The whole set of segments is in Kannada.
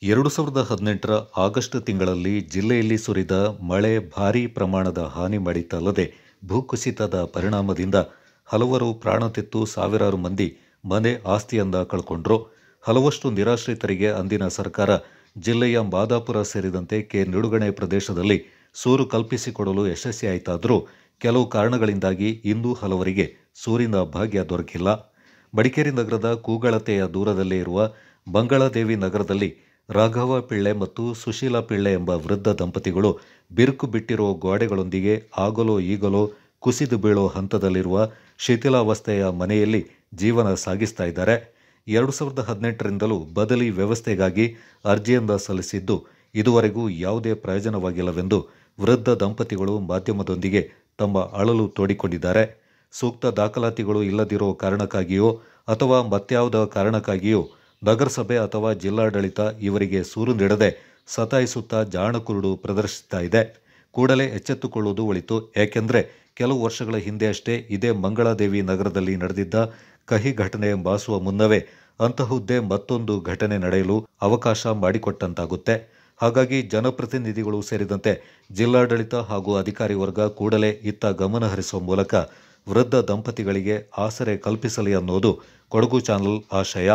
2018ರ ಆಗಸ್ಟ್ ತಿಂಗಳಲ್ಲಿ ಜಿಲ್ಲೆಯಲ್ಲಿ ಸುರಿದ ಮಳೆ ಭಾರೀ ಪ್ರಮಾಣದ ಹಾನಿ ಮಾಡಿದ್ದಲ್ಲದೆ ಭೂಕುಸಿತದ ಪರಿಣಾಮದಿಂದ ಹಲವರು ಪ್ರಾಣ ತೆತ್ತು ಸಾವಿರಾರು ಮಂದಿ ಮನೆ ಆಸ್ತಿಯನ್ನ ಕಳ್ಕೊಂಡ್ರು. ಹಲವಷ್ಟು ನಿರಾಶ್ರಿತರಿಗೆ ಅಂದಿನ ಸರ್ಕಾರ ಜಿಲ್ಲೆಯ ಮಾದಾಪುರ ಸೇರಿದಂತೆ ನಿಡುಗಣೆ ಪ್ರದೇಶದಲ್ಲಿ ಸೂರು ಕಲ್ಪಿಸಿಕೊಡಲು ಯಶಸ್ವಿಯಾಯಿತಾದರೂ ಕೆಲವು ಕಾರಣಗಳಿಂದಾಗಿ ಇನ್ನೂ ಹಲವರಿಗೆ ಸೂರಿನ ಭಾಗ್ಯ ದೊರಕಿಲ್ಲ. ಮಡಿಕೇರಿ ನಗರದ ಕೂಗಳತೆಯ ದೂರದಲ್ಲೇ ಇರುವ ಬಂಗಳಾದೇವಿ ನಗರದಲ್ಲಿ ರಾಘವ ಪಿಳ್ಳೆ ಮತ್ತು ಸುಶೀಲಾ ಪಿಳ್ಳೆ ಎಂಬ ವೃದ್ಧ ದಂಪತಿಗಳು ಬಿರುಕು ಬಿಟ್ಟಿರೋ ಗೋಡೆಗಳೊಂದಿಗೆ ಆಗಲೋ ಈಗಲೋ ಕುಸಿದು ಬೀಳೋ ಹಂತದಲ್ಲಿರುವ ಶಿಥಿಲಾವಸ್ಥೆಯ ಮನೆಯಲ್ಲಿ ಜೀವನ ಸಾಗಿಸ್ತಾ ಇದ್ದಾರೆ. 2018ರಿಂದಲೂ ಬದಲಿ ವ್ಯವಸ್ಥೆಗಾಗಿ ಅರ್ಜಿಯನ್ನ ಸಲ್ಲಿಸಿದ್ದು ಇದುವರೆಗೂ ಯಾವುದೇ ಪ್ರಯೋಜನವಾಗಿಲ್ಲವೆಂದು ವೃದ್ಧ ದಂಪತಿಗಳು ಮಾಧ್ಯಮದೊಂದಿಗೆ ತಮ್ಮ ಅಳಲು ತೋಡಿಕೊಂಡಿದ್ದಾರೆ. ಸೂಕ್ತ ದಾಖಲಾತಿಗಳು ಇಲ್ಲದಿರೋ ಕಾರಣಕ್ಕಾಗಿಯೋ ಅಥವಾ ಮತ್ಯಾವುದೋ ಕಾರಣಕ್ಕಾಗಿಯೋ ನಗರಸಭೆ ಅಥವಾ ಜಿಲ್ಲಾಡಳಿತ ಇವರಿಗೆ ಸೂರು ನೀಡದೆ ಸತಾಯಿಸುತ್ತಾ ಜಾಣಕುರುಡು ಪ್ರದರ್ಶಿಸ್ತಾ ಇದೆ. ಕೂಡಲೇ ಎಚ್ಚೆತ್ತುಕೊಳ್ಳುವುದು ಒಳಿತು. ಏಕೆಂದರೆ ಕೆಲವು ವರ್ಷಗಳ ಹಿಂದೆ ಅಷ್ಟೇ ಇದೇ ಮಂಗಳಾದೇವಿ ನಗರದಲ್ಲಿ ನಡೆದಿದ್ದ ಕಹಿ ಘಟನೆ ಮಾಸುವ ಮುನ್ನವೇ ಅಂತಹುದ್ದೇ ಮತ್ತೊಂದು ಘಟನೆ ನಡೆಯಲು ಅವಕಾಶ ಮಾಡಿಕೊಟ್ಟಂತಾಗುತ್ತೆ. ಹಾಗಾಗಿ ಜನಪ್ರತಿನಿಧಿಗಳು ಸೇರಿದಂತೆ ಜಿಲ್ಲಾಡಳಿತ ಹಾಗೂ ಅಧಿಕಾರಿ ವರ್ಗ ಕೂಡಲೇ ಇತ್ತ ಗಮನ ಹರಿಸುವ ಮೂಲಕ ವೃದ್ಧ ದಂಪತಿಗಳಿಗೆ ಆಸರೆ ಕಲ್ಪಿಸಲಿ ಅನ್ನೋದು ಕೊಡಗು ಚಾನಲ್ ಆಶಯ.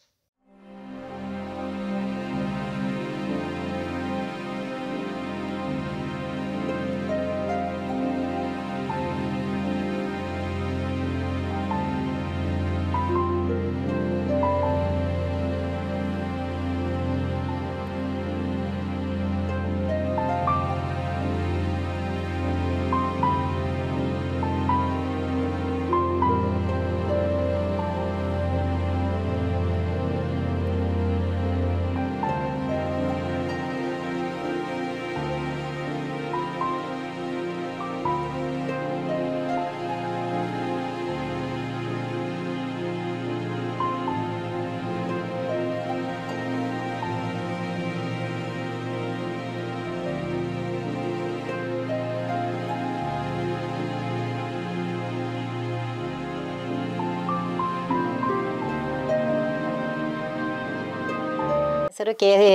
ಹೆಸರು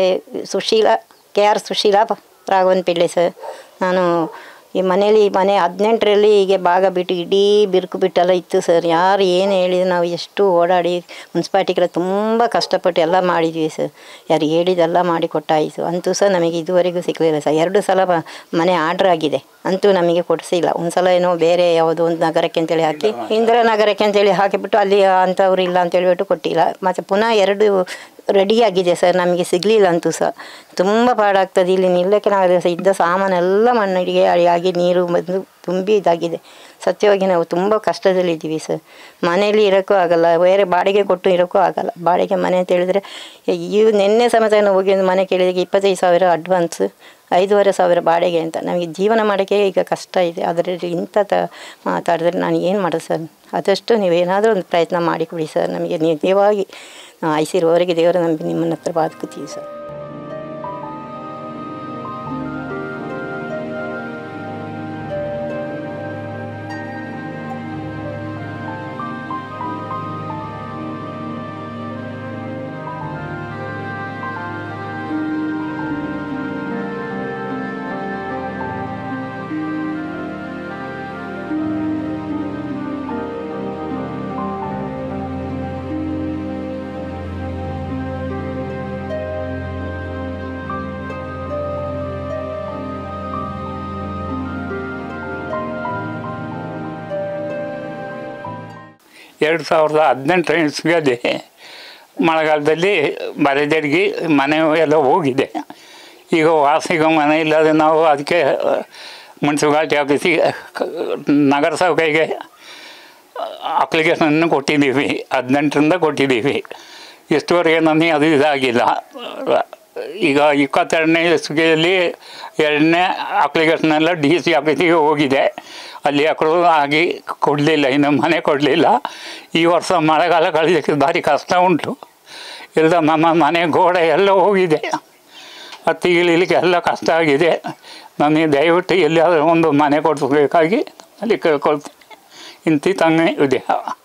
K R Sushila Raghavan Pillai sir. ನಾನು ಈ ಮನೆ 18ರಲ್ಲಿ ಹೀಗೆ ಭಾಗ ಬಿಟ್ಟು ಇಡೀ ಬಿರುಕು ಬಿಟ್ಟೆಲ್ಲ ಇತ್ತು ಸರ್. ಯಾರು ಏನು ಹೇಳಿದ್ರು ನಾವು ಎಷ್ಟು ಓಡಾಡಿ ಮುನ್ಸಿಪಾಲ್ಟಿಗೆಲ್ಲ ತುಂಬ ಕಷ್ಟಪಟ್ಟು ಎಲ್ಲ ಮಾಡಿದ್ವಿ ಸರ್. ಯಾರು ಹೇಳಿದೆಲ್ಲ ಮಾಡಿ ಕೊಟ್ಟಾಯಿತು. ಅಂತೂ ಸಹ ನಮಗೆ ಇದುವರೆಗೂ ಸಿಗಲಿಲ್ಲ ಸರ್. 2 ಸಲ ಮನೆ ಆರ್ಡ್ರ್ ಆಗಿದೆ, ಅಂತೂ ನಮಗೆ ಕೊಡಿಸಿಲ್ಲ. ಒಂದು ಸಲ ಏನೋ ಬೇರೆ ಯಾವುದೋ ಒಂದು ನಗರಕ್ಕೆ ಅಂತೇಳಿ ಹಾಕಿ ಇಂದಿರಾ ನಗರಕ್ಕೆ ಅಂತೇಳಿ ಹಾಕಿಬಿಟ್ಟು ಅಲ್ಲಿ ಅಂಥವ್ರು ಇಲ್ಲ ಅಂತೇಳಿಬಿಟ್ಟು ಕೊಟ್ಟಿಲ್ಲ. ಮತ್ತು ಪುನಃ 2 ರೆಡಿಯಾಗಿದೆ ಸರ್, ನಮಗೆ ಸಿಗಲಿಲ್ಲ. ಅಂತೂ ಸಹ ತುಂಬ ಪಾಡಾಗ್ತದೆ. ಇಲ್ಲಿ ನಿಲ್ಲಕ್ಕೆ ನಾವು ಇದ್ದ ಸಾಮಾನೆಲ್ಲ ಮಣ್ಣಿಗೆ ಆಗಿ ನೀರು ಬಂದು ತುಂಬಿ ಇದಾಗಿದೆ. ಸತ್ಯವಾಗಿ ನಾವು ತುಂಬ ಕಷ್ಟದಲ್ಲಿದ್ದೀವಿ ಸರ್. ಮನೆಯಲ್ಲಿ ಇರೋಕ್ಕೂ ಆಗಲ್ಲ, ಬೇರೆ ಬಾಡಿಗೆ ಕೊಟ್ಟು ಇರೋಕ್ಕೂ ಆಗಲ್ಲ. ಬಾಡಿಗೆ ಮನೆ ಅಂತ ಹೇಳಿದರೆ ನಿನ್ನೆ ಸಮೇತ ಹೋಗಿ ಒಂದು ಮನೆ ಕೇಳಿದಾಗ 25,000 ಅಡ್ವಾನ್ಸ್, 5,500 ಬಾಡಿಗೆ ಅಂತ. ನಮಗೆ ಜೀವನ ಮಾಡೋಕ್ಕೆ ಈಗ ಕಷ್ಟ ಇದೆ. ಅದರಲ್ಲಿ ಇಂಥ ಮಾತಾಡಿದ್ರೆ ನಾನು ಏನು ಮಾಡೋದು ಸರ್? ಆದಷ್ಟು ನೀವೇನಾದರೂ ಒಂದು ಪ್ರಯತ್ನ ಮಾಡಿಕೊಡಿ ಸರ್. ನಮಗೆ ನಿಜವಾಗಿ ಐಸಿರುವವರೆಗೆ ದೇವರು ನಂಬಿ ನಿಮ್ಮನ್ನ ಹತ್ರ ಬಾದ್ಕೋತೀವಿ ಸರ್. ಎರಡು 2018 ಇಸ್ವಿಯಲ್ಲಿ ಮಳೆಗಾಲದಲ್ಲಿ ಬರೆದೆರ್ಗಿ ಮನೆ ಎಲ್ಲ ಹೋಗಿದೆ. ಈಗ ವಾಸಿಗೆ ಮನೆ ಇಲ್ಲದೆ ನಾವು ಅದಕ್ಕೆ ಮುನ್ಸಿಪಾಲ್ಟಿ ಆಫೀಸಿಗೆ ನಗರಸಭೆಗೆ ಅಪ್ಲಿಕೇಶನನ್ನು ಕೊಟ್ಟಿದ್ದೀವಿ. 18ರಿಂದ ಕೊಟ್ಟಿದ್ದೀವಿ. ಇಷ್ಟುವರೆಗೆ ನಮಗೆ ಅದು ಇದಾಗಿಲ್ಲ. ಈಗ 22ನೇ ಇಸ್ವಿಯಲ್ಲಿ 2ನೇ ಅಪ್ಲಿಕೇಶನೆಲ್ಲ DC ಆಫೀಸಿಗೆ ಹೋಗಿದೆ. ಅಲ್ಲಿ ಅಪ್ರೂವ್ ಆಗಿ ಕೊಡಲಿಲ್ಲ, ಇನ್ನು ಮನೆ ಕೊಡಲಿಲ್ಲ. ಈ ವರ್ಷ ಮಳೆಗಾಲ ಕಳೀಲಿಕ್ಕೆ ಭಾರಿ ಕಷ್ಟ ಉಂಟು. ಇಲ್ಲ ನಮ್ಮ ಮನೆ ಗೋಡೆ ಎಲ್ಲ ಹೋಗಿದೆ, ಹತ್ತಿ ಇಳಿಲಿಕ್ಕೆ ಎಲ್ಲ ಕಷ್ಟ ಆಗಿದೆ. ನನಗೆ ದಯವಿಟ್ಟು ಎಲ್ಲಿಯಾದರೂ ಒಂದು ಮನೆ ಕೊಡಿಸ್ಬೇಕಾಗಿ ಅಲ್ಲಿ ಕೇಳ್ಕೊಳ್ತೀನಿ. ಇಂತಿ ತಂಗ ಇದೆ.